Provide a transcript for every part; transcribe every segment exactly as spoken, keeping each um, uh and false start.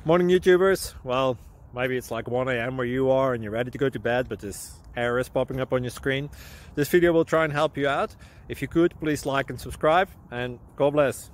Morning YouTubers. Well, maybe it's like one A M where you are and you're ready to go to bed, but this error is popping up on your screen. This video will try and help you out. If you could, please like and subscribe, and God bless.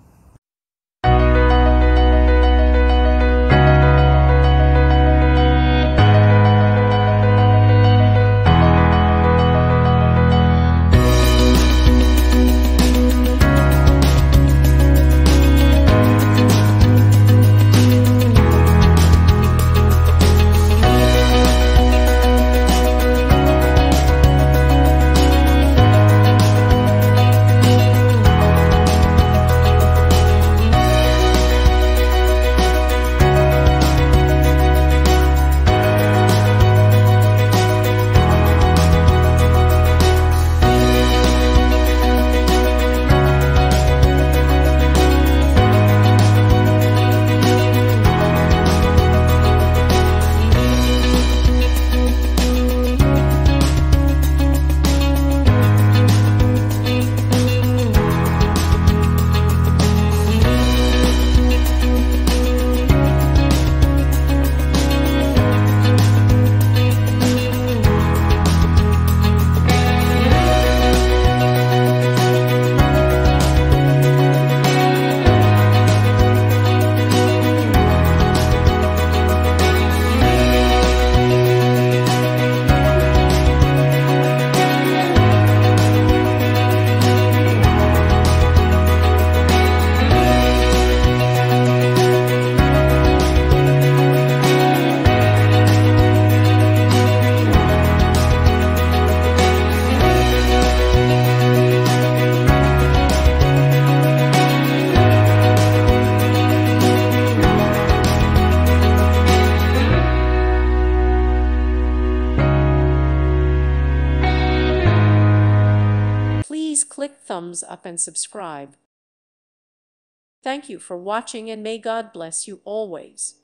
Please click thumbs up and subscribe. Thank you for watching, and may God bless you always.